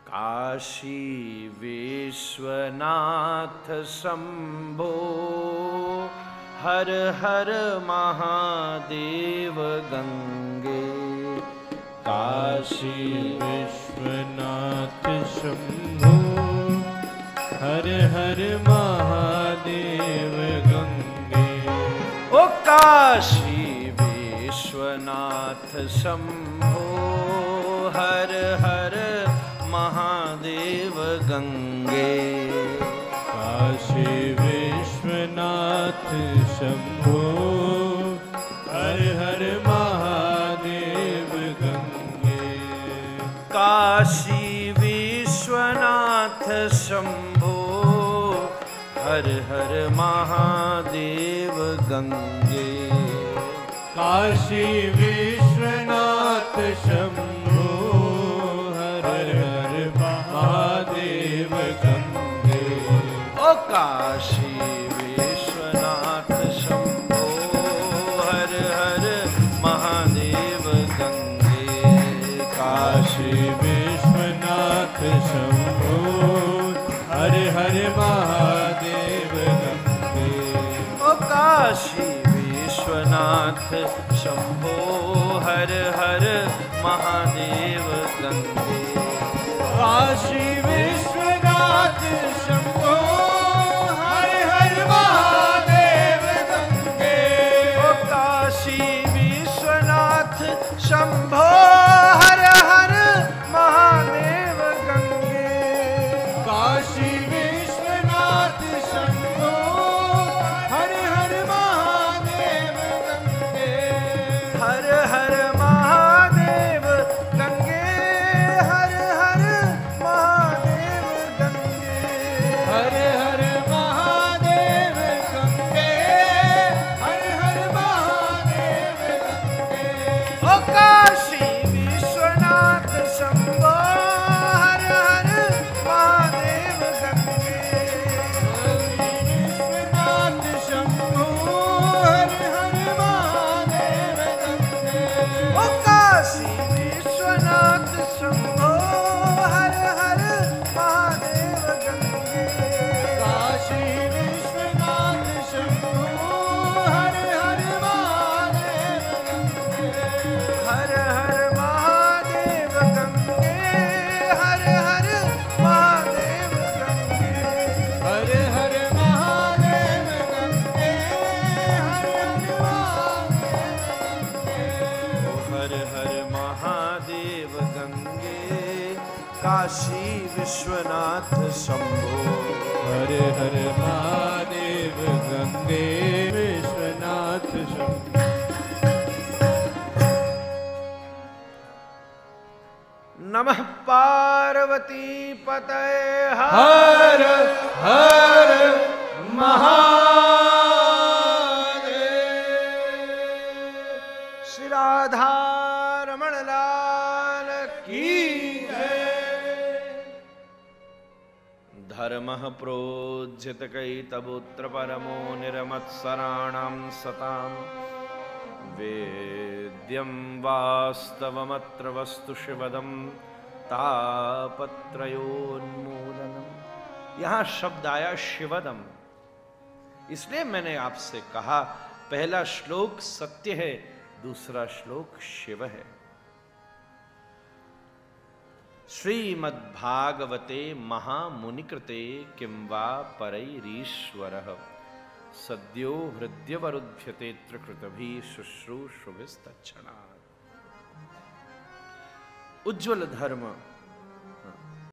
काशी विश्वनाथ शंभो हर हर महादेव गंगे। काशी विश्वनाथ शंभो हर हर महादेव गंगे। ओ काशी विश्वनाथ शंभो हर हर महादेव गंगे। काशी विश्वनाथ शंभो हर हर महादेव गंगे। काशी विश्वनाथ शंभो हर हर महादेव गंगे। काशी विश्वनाथ शंभो हर हर महादेव गंगे। ओ काशी विश्वनाथ शंभो हर हर महादेव गंगे। काशी विश्वनाथ शंभो हर हर महादेव गंगे। ओ काशी विश्वनाथ शंभो हर हर महादेव गंगे। काशी विश्वनाथ शंभो हर हर महादेव गंगे। ओ काशी विश्वनाथ शंभो हर हर महादेव गंगे। काशी विश्वनाथ शंभो हर हर महादेव गंगे। हर हर महादेव गंगे। हर हर महादेव गंगे। हर हर महादेव गंगे। हर हर महादेव गंगे। ओ काशी विश्वनाथ शंभो हर हर महादेव गंगे। विश्वनाथ शंभो हर हर महादेव गंगे। ओ काशी विश्वनाथ शंभो हर हर महादेव गंगे। काशी विश्वनाथ शंभो हर हर महादेव गंगे। हर हर महादेव गंगे। हर हर महादेव गंगे। हर हर महादेव गंगे। हर हर महादेव हर हर महादेव गंगे। गंगे। काशी विश्वनाथ शंभो हर हर महादेव गंगे। विश्वनाथ शंभो। नमः पार्वती पतये हर हर महादेव। श्री राधा रमण लाल की धर्मः प्रोज्झित कैतवोत्र परमो निरमत्सराणां सताम् वेद्यं वास्तवमत्र वस्तु शिवदं तापत्रयोन्मूलनम्। यहाँ शब्द आया शिवदम, इसलिए मैंने आपसे कहा पहला श्लोक सत्य है, दूसरा श्लोक शिव है। श्रीमद्भागवते महामुनिकृते किं वा परैरीश्वरः सद्यो हृद्यवरुध्यते त्रिकृतभिः शुश्रूषुभिस्तच्छणात्। उज्ज्वल धर्म